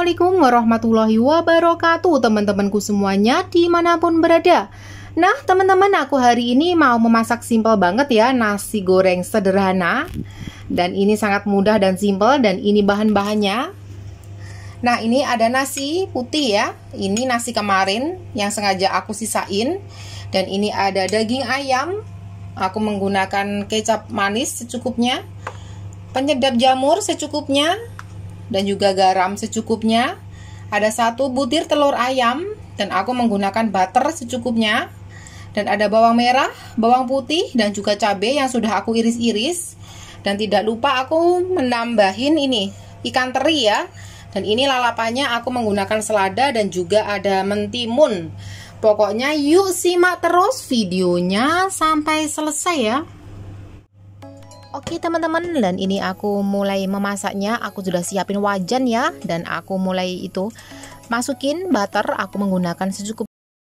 Assalamualaikum warahmatullahi wabarakatuh, teman-temanku semuanya dimanapun berada. Nah teman-teman, aku hari ini mau memasak simple banget ya, nasi goreng sederhana. Dan ini sangat mudah dan simple, dan ini bahan-bahannya. Nah ini ada nasi putih ya, ini nasi kemarin yang sengaja aku sisain. Dan ini ada daging ayam, aku menggunakan kecap manis secukupnya, penyedap jamur secukupnya, dan juga garam secukupnya. Ada 1 butir telur ayam dan aku menggunakan butter secukupnya. Dan ada bawang merah, bawang putih, dan juga cabai yang sudah aku iris-iris. Dan tidak lupa aku menambahin ini ikan teri ya. Dan ini lalapannya aku menggunakan selada dan juga ada mentimun. Pokoknya yuk simak terus videonya sampai selesai ya. Oke teman-teman, dan ini aku mulai memasaknya. Aku sudah siapin wajan ya, dan aku mulai itu masukin butter. Aku menggunakan secukupnya.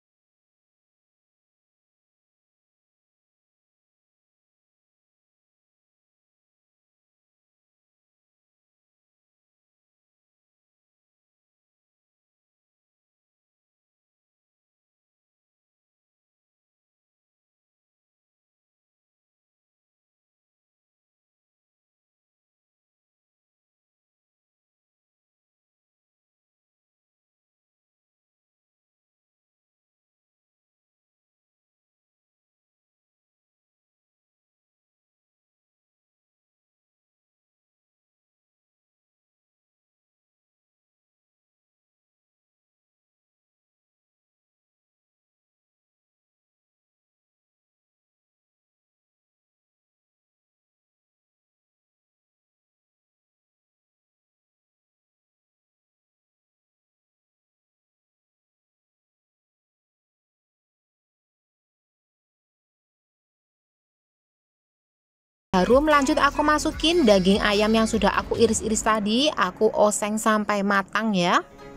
Harum, lanjut aku masukin daging ayam yang sudah aku iris-iris tadi. Aku oseng sampai matang ya.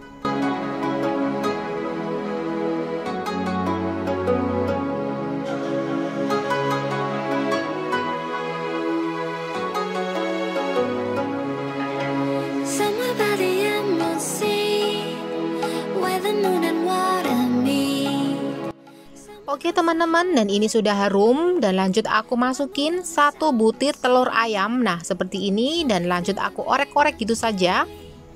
Oke teman-teman, dan ini sudah harum. Dan lanjut aku masukin 1 butir telur ayam. Nah seperti ini, dan lanjut aku orek-orek gitu saja.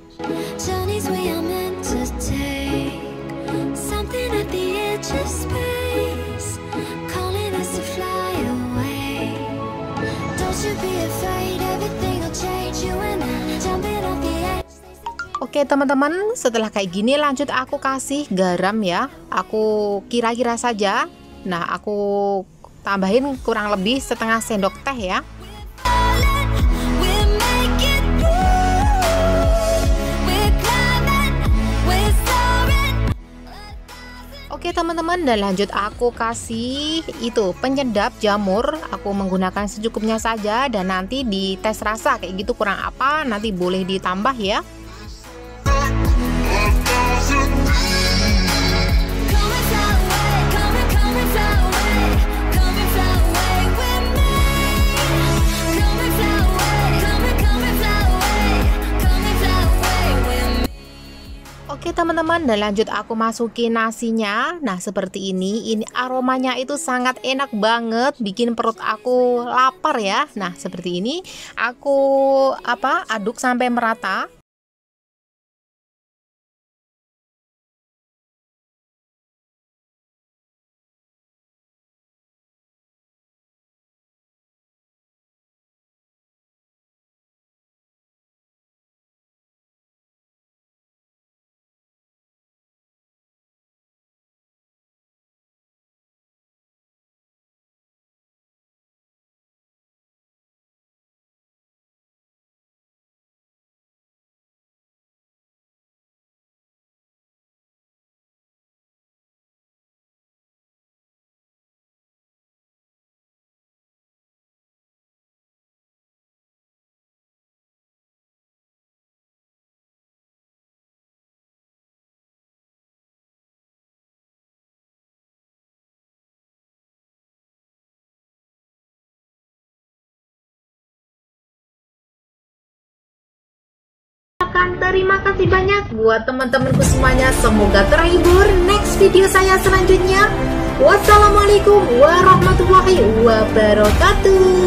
Oke teman-teman, setelah kayak gini lanjut aku kasih garam ya. Aku kira-kira saja. Nah aku tambahin kurang lebih setengah sendok teh ya. Oke teman-teman, dan lanjut aku kasih itu penyedap jamur. Aku menggunakan secukupnya saja, dan nanti di tes rasa kayak gitu kurang apa nanti boleh ditambah ya. Oke teman-teman, dan lanjut aku masukin nasinya. Nah seperti ini aromanya itu sangat enak banget, bikin perut aku lapar ya. Nah seperti ini aku aduk sampai merata. Terima kasih banyak buat teman-temanku semuanya. Semoga terhibur. Next video saya selanjutnya. Wassalamualaikum warahmatullahi wabarakatuh.